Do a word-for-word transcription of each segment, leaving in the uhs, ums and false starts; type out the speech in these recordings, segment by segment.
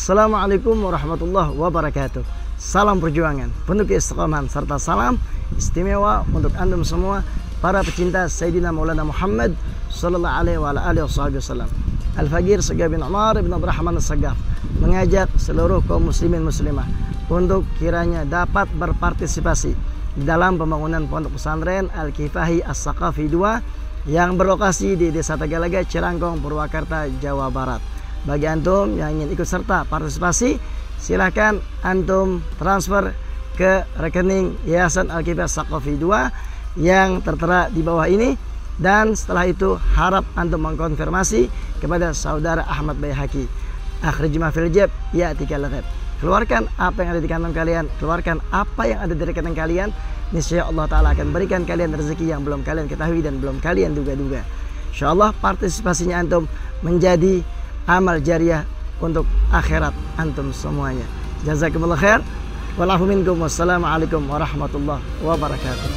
Assalamualaikum warahmatullahi wabarakatuh. Salam perjuangan, penuh keistiqomahan, serta salam istimewa untuk antum semua para pecinta Sayyidina Maulana Muhammad sallallahu alaihi wa alihi wasallam. Al-Faqir Sagaf bin Umar bin Abdurrahman As-Sagaf mengajak seluruh kaum muslimin muslimah untuk kiranya dapat berpartisipasi di dalam pembangunan pondok pesantren Al-Kifahi As-Saqafi dua yang berlokasi di Desa Tagalaga, Cirangkong, Purwakarta, Jawa Barat. Bagi antum yang ingin ikut serta partisipasi, silahkan antum transfer ke rekening Yayasan Al-Kifahi As-Saqafi dua yang tertera di bawah ini, dan setelah itu harap antum mengkonfirmasi kepada saudara Ahmad Bayhaqi. Akhrij ma fil jab ya'tika al-ghab. Keluarkan apa yang ada di kantong kalian, keluarkan apa yang ada di rekening kalian. Niscaya Allah Ta'ala akan berikan kalian rezeki yang belum kalian ketahui dan belum kalian duga-duga. Insyaallah partisipasinya antum menjadi amal jariah untuk akhirat antum semuanya. Jazakumullah khair. Wal afu minkum. Wassalamualaikum warahmatullahi wabarakatuh.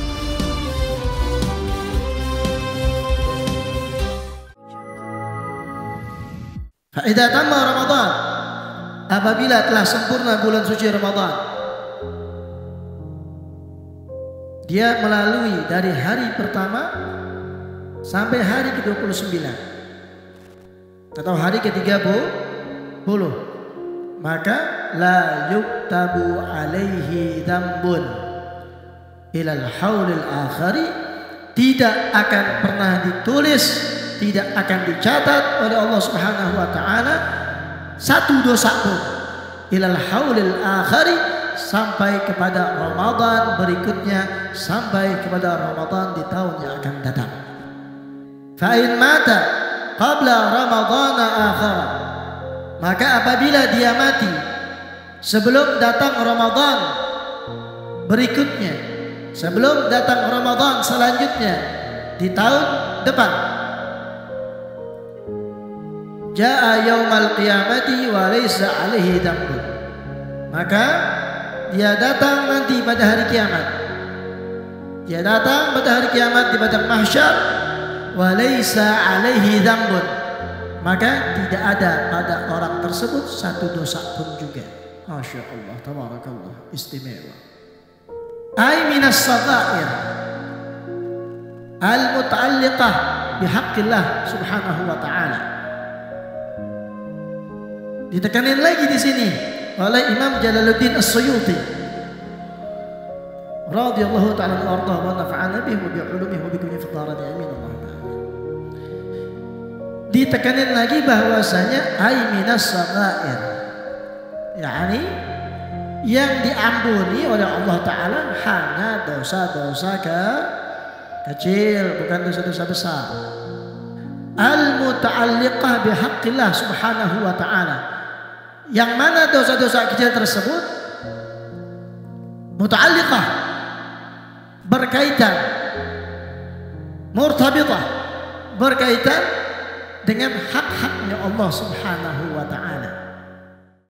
Fa idza tamma Ramadan, apabila telah sempurna bulan suci Ramadan, dia melalui dari hari pertama sampai hari ke dua puluh sembilan atau hari ke tiga puluh, maka la yuktabu alaihi dzambun ilal haulil akhari, tidak akan pernah ditulis, tidak akan dicatat oleh Allah Subhanahu wa taala satu dosa pun ilal haulil akhari, sampai kepada Ramadan berikutnya, sampai kepada Ramadan di tahun yang akan datang. Fa in mata qabla Ramadhan akhar, maka apabila dia mati sebelum datang Ramadan berikutnya, sebelum datang Ramadan selanjutnya di tahun depan, jaa yaumal qiyamati wa laysa alaihi dzambun, maka dia datang nanti pada hari kiamat, dia datang pada hari kiamat di padang mahsyar, wa laysa alaihi dzambun, maka tidak ada pada orang tersebut satu dosa pun juga. Masya Allah, tabarakallah, istimewa. Ay minas sagair al-muta'alliqah bihaqqillah subhanahu wa ta'ala. Ditekanin lagi di sini oleh Imam Jalaluddin As-Suyuti radhiyallahu ta'ala anhu wa nafa'ana bihi wa bi 'ulumihi wa bi kulli fadharati amin Allah ta'ala. Ditekanin lagi bahwasanya ay minas sagair, yakni yang diampuni oleh Allah Ta'ala hanya dosa-dosa ke kecil, bukan dosa-dosa besar. Al-muta'alliqah bihaqqillah subhanahu wa ta'ala, yang mana dosa-dosa kecil tersebut muta'alliqah, berkaitan, murtabitah, berkaitan dengan hak-haknya Allah Subhanahu wa ta'ala.